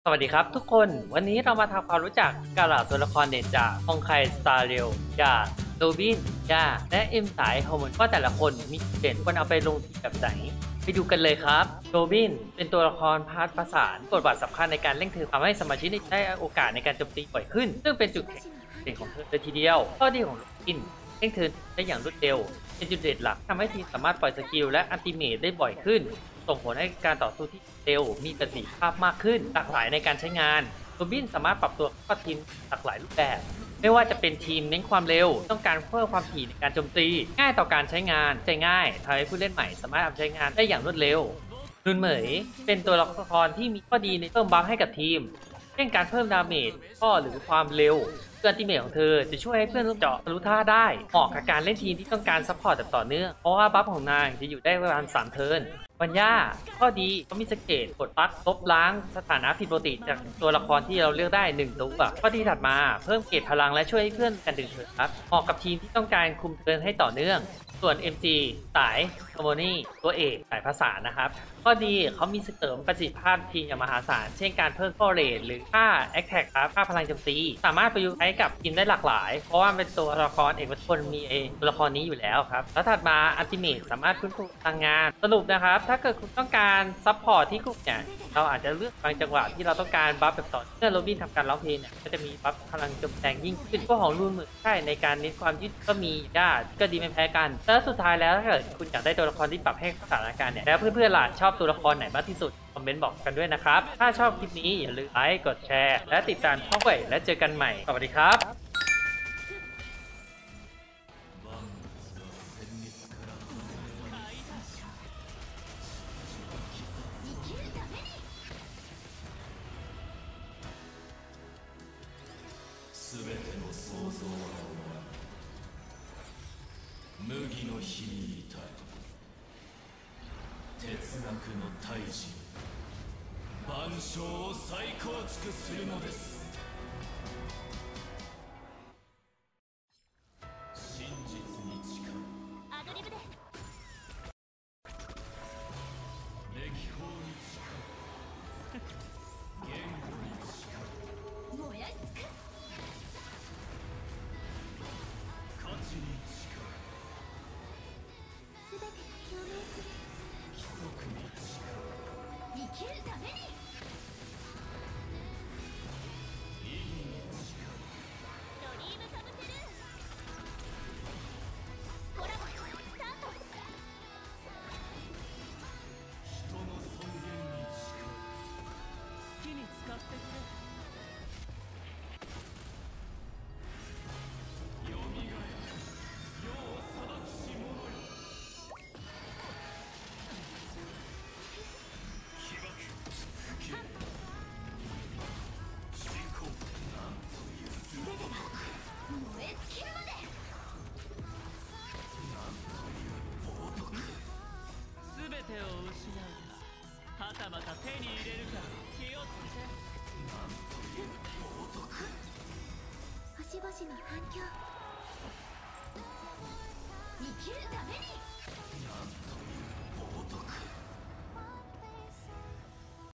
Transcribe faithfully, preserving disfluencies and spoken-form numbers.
สวัสดีครับทุกคนวันนี้เรามาทำความรู้จักกับเหล่าตัวละครเด่นจากฮองไคสตาร์เรลยาโรบินยาและเอ็มสายฮอร์โมนว่าแต่ละคนมีจุดเด่นควรเอาไปลงทีแบบไหนไปดูกันเลยครับโรบินเป็นตัวละครพาร์ทประสานบทบาทสำคัญในการเร่งเทิร์นทำให้สมาชิกได้โอกาสในการโจมตีบ่อยขึ้นซึ่งเป็นจุดแข็งเด่นของเธอเลยทีเดียวข้อดีของโรบินเร่งเทิร์นได้อย่างรวดเร็วเป็นจุดเด่นหลักทำให้ทีมสามารถปล่อยสกิลและอัลติเมทได้บ่อยขึ้นส่งผลให้การต่อสู้ที่เร็วมีประสิทธิภาพมากขึ้นหลากหลายในการใช้งานโรบินสามารถปรับตัวเข้าทีมหลากหลายรูปแบบไม่ว่าจะเป็นทีมเน้นความเร็วต้องการเพิ่มความถี่ในการโจมตีง่ายต่อการใช้งานใจง่ายทำให้ผู้เล่นใหม่สามารถเอาใช้งานได้อย่างรวดเร็วรุนเหมยเป็นตัวละครที่มีข้อดีในเพิ่มบัฟให้กับทีมเช่นการเพิ่มดาเมจข้อหรือความเร็วเพื่อนทีมเมทของเธอจะช่วยให้เพื่อนเจาะทะลุท่าได้เหมาะกับการเล่นทีมที่ต้องการซัพพอร์ตแบบต่อเนื่องเพราะว่าบัฟของนางจะอยู่ได้ประมาณสามเทิร์นปัญญาข้อดีเขามีสเกตกดปัดลบล้างสถานะผิดปกติจากตัวละครที่เราเลือกได้หนึ่งตัวข้อดีถัดมาเพิ่มเกตพลังและช่วยให้เพื่อนกันดึงเทิร์นครับเหมาะกับทีมที่ต้องการคุมเทิร์นให้ต่อเนื่องส่วน เอ็ม จี สายฮาร์โมนีตัวเอกสายภาษานะครับข้อดีเขามีเสริมประสิทธิภาพทีมอย่างมหาศาลเช่นการเพิ่มข้อเรทหรือค่าแอคแท็กครับค่าพลังโจมตีสามารถประยุกต์ใช้กับทีมได้หลากหลายเพราะว่าเป็นตัวละครเอกวัตคนมีเองตัวละครนี้อยู่แล้วครับแล้วถัดมาอัลติเมทสามารถฟื้นฟูพลังงานสรุปนะครับถ้าเกิดคุณต้องการซัพพอร์ตที่กลุ่มเนี่ยเราอาจจะเลือกบางจังหวะที่เราต้องการบัฟแบบต่อเนื่องโรบินทำการร้องเพลงเนี่ยก็จะมีบัฟพลังโจมตียิ่งขึ้นพวกของรูนมือใช่ในการเน้นความยืดก็มีได้ก็ดีไม่แพ้กันแล้วสุดท้ายแล้วถ้าเกิดคุณอยากได้ตัวละครที่ปรับให้สถานการณ์เนี่ยแล้วเพื่อนๆล่ะชอบตัวละครไหนมากที่สุดคอมเมนต์บอกกันด้วยนะครับถ้าชอบคลิปนี้อย่าลืมไลค์กดแชร์และติดตามช่องไว้และเจอกันใหม่สวัสดีครับすべての創造は麦の日にいた哲学の大事万象を再構築するのです真実に誓うアドリブで歴法に誓う言語に誓う燃やし尽くす価値に誓うすべてが共鳴する規則に誓う生きるために意義に誓うドリームカムトゥルーコラボスタート人の尊厳に誓う好きに使ってくれ手を失うかはたまた手に入れるか気をつけてなんという冒涜星々の反響生きるためになんという冒涜